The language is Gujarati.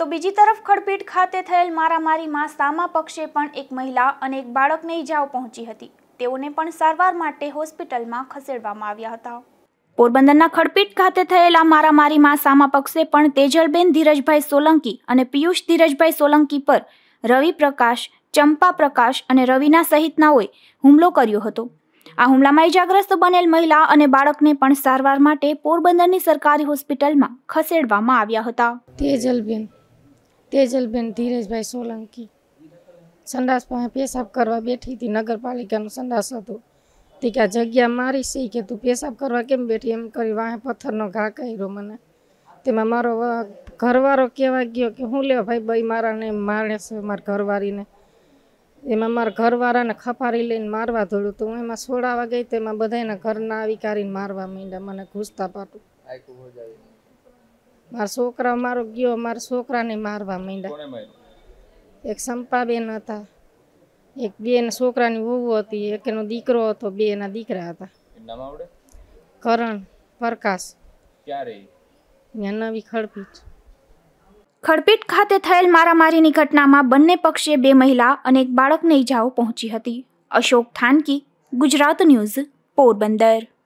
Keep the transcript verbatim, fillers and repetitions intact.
તો બીજી તરફ ખડપીટ ખાતે થયેલ મારામારીમાં સામા પક્ષે પણ એક મહિલા અને એક બાળકને ઈજાઓ પહોંચી હતી। તેઓને પણ સારવાર માટે હોસ્પિટલમાં ખસેડવામાં આવ્યા હતા। પોરબંદરના ખડપીટ ખાતે થયેલા મારામારીમાં સામા પક્ષે પણ તેજલબેન ધીરજભાઈ સોલંકી અને પિયુષ ધીરજભાઈ સોલંકી પર રવિ પ્રકાશ, ચંપા પ્રકાશ અને રવિના સહિતનાઓએ હુમલો કર્યો હતો। આ હુમલામાં ઈજાગ્રસ્ત બનેલ મહિલા અને બાળકને પણ સારવાર માટે પોરબંદરની સરકારી હોસ્પિટલમાં ખસેડવામાં આવ્યા હતા। તેજલબેન તેજલબેન ધીરજભાઈ સોલંકી સંડાસ પાસે પેશાબ કરવા બેઠી હતી। નગરપાલિકાનો સંડાસ હતો। તે કે જગ્યા મારી છે કે તું પેશાબ કરવા કેમ બેઠી એમ કરી વાહે પથ્થરનો ઘા કર્યો મને। તેમાં મારો ઘરવાળો કહેવા ગયો કે હું લેવા ભાઈ ભાઈ મારાને મારે છે મારા ઘરવાળીને। એમાં મારા ઘરવાળાને ખપારી લઈને મારવા ધોળ્યું તો હું એમાં છોડાવવા ગઈ તો એમાં બધાના ઘરના આવી કરીને મારવા માંડ્યા મને ઘૂસતા પાટું। મારા છોકરા મારો ગયો મારા છોકરાને મારવા માંડ્યા। એક સંપાબેન હતા, એક બેન છોકરાની વહુ હતી, એક એનો દીકરો હતો, બે એના દીકરા હતા। કરણ પ્રકાશ નવી ખડપીટ। ખડપીટ ખાતે થયેલ મારામારીની ઘટનામાં બંને પક્ષે બે મહિલા અને એક બાળકને ઈજાઓ પહોંચી હતી। અશોક થાનકી, ગુજરાત ન્યૂઝ, પોરબંદર।